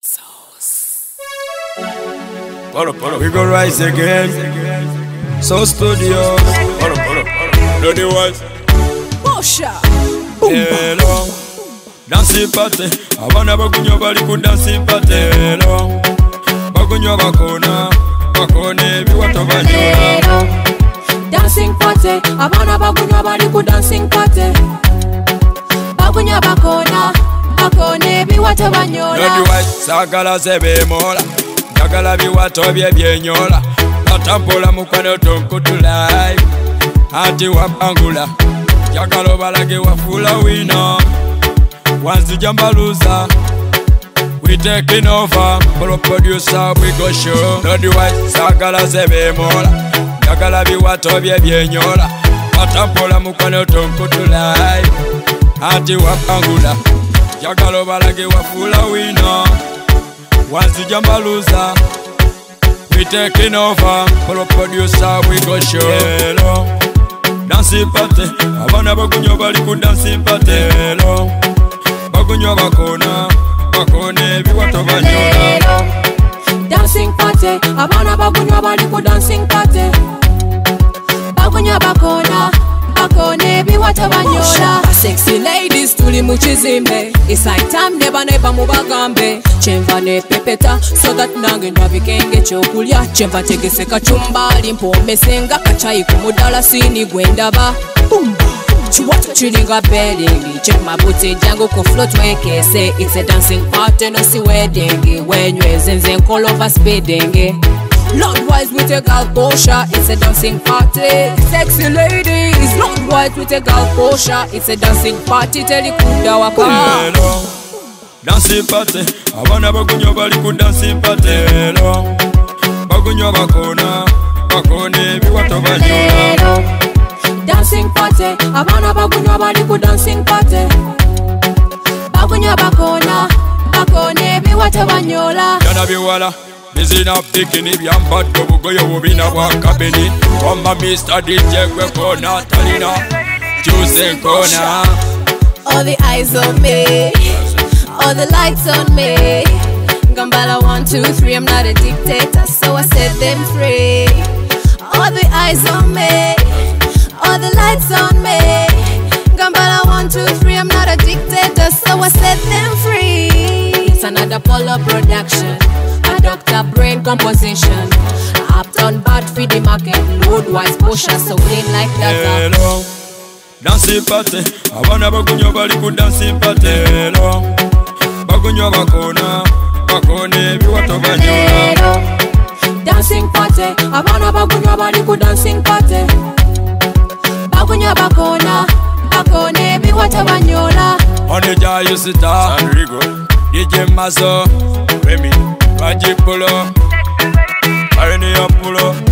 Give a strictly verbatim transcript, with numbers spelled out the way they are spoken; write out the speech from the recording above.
Sauce. Polo, polo. We go rise again. So studio. Polo, polo, polo. Know the words. Bosha. Hello. Dancing party. Abana bagunyo bali ku dancing party. Hello. Bagunyo bakona. Bakone biwato banyola. Dancing party. Abana bagunyo bali ku dancing party. Bagunyo bakona. Bakone biwato banyola. Know the words. Sagala sebe mola. Sagala biwato bye byenyola. Batampola mukwano tonkutulai. Ati wapangula. Yakalo balage wafula wina. Once jambaluza, we taking over. Polo producer, we go show. No the white, sagala sebe mola. Yakala biwato bye byenyola. Batampola mukwano tonkutulai. Ati wapangula. Yakalo balage wafula wina. Once jambaluza, we taking over. Polo producer, we go show. Hello. Dancing party, abana bagunyo bali ku dancing party. Hello. Bagunyo bakona, bakone biwato banyola. Dancing party, abana bagunyo bali ku dancing party. Bagunyo bakona, bakone biwato banyola. Sexy ladies tuli muchizimbe. It's high time neba neba mubagambe. Chenva ne pepeta so that nange nabikenge chokulya. Chenva tegese kachumbali mpombe senga kachai kumudala sini gwendaba. Bumba. Chiwatu chilinga bedding. Check my booty jango ko float weke. Say it's a dancing party no si wedding. When you zenzen call over speeding. Lord wise with a girl Bosha, it's a dancing party. Sexy ladies, Lord wise with a girl Bosha, it's a dancing party. Tell you kuda waka. Hello. Dancing party, abana bagunyo bali ku dancing party. Hello. Bagunyo bakona, bakone biwato banyola. Dancing party, abana bagunyo bali ku dancing party. Bagunyo bakona, bakone biwato banyola. Yana biwala. Bizina bikini byambat gobugoyo bubina bwakabeni. Wamba Mister D J kwekona talina Juice kona. All the eyes on me, all the lights on me. Gambala one, two, three, I'm not a dictator, so I set them free. All the eyes on me, all the lights on me. Gambala one, two, three, I'm not a dictator, so I set them free. It's another Polo production. Doctor brain composition. Uptown bad for the market. Load wise Bosha so clean like that. Hello. Dancing party. Abana bagunyo bali ku dancing party. Hello. Bagunyo bakona, bakone biwato banyola. Dancing party. Abana bagunyo bali ku dancing party. Bagunyo bakona, bakone biwato banyola. Oneja Yusita Sanrigo D J Mazo Remy Baji Polo Arenia Polo